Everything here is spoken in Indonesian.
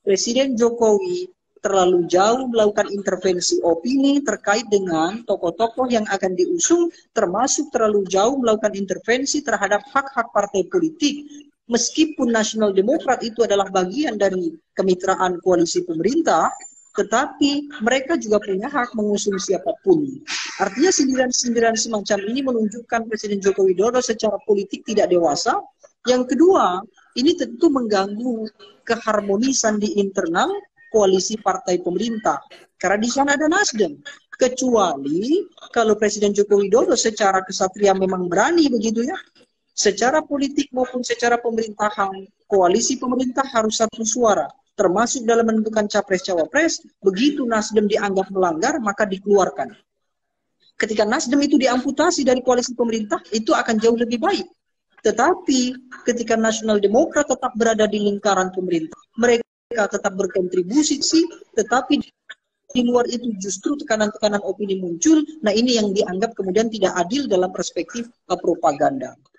Presiden Jokowi terlalu jauh melakukan intervensi opini terkait dengan tokoh-tokoh yang akan diusung, termasuk terlalu jauh melakukan intervensi terhadap hak-hak partai politik. Meskipun Nasional Demokrat itu adalah bagian dari kemitraan koalisi pemerintah, tetapi mereka juga punya hak mengusung siapapun. Artinya sindiran-sindiran semacam ini menunjukkan Presiden Joko Widodo secara politik tidak dewasa. Yang kedua, ini tentu mengganggu keharmonisan di internal koalisi partai pemerintah. Karena di sana ada Nasdem. Kecuali kalau Presiden Joko Widodo secara kesatria memang berani begitu ya, secara politik maupun secara pemerintahan, koalisi pemerintah harus satu suara, termasuk dalam menentukan capres-cawapres. Begitu Nasdem dianggap melanggar, maka dikeluarkan. Ketika Nasdem itu diamputasi dari koalisi pemerintah, itu akan jauh lebih baik. Tetapi ketika Nasional Demokrat tetap berada di lingkaran pemerintah, mereka tetap berkontribusi, tetapi di luar itu justru tekanan-tekanan opini muncul. Nah, ini yang dianggap kemudian tidak adil dalam perspektif propaganda.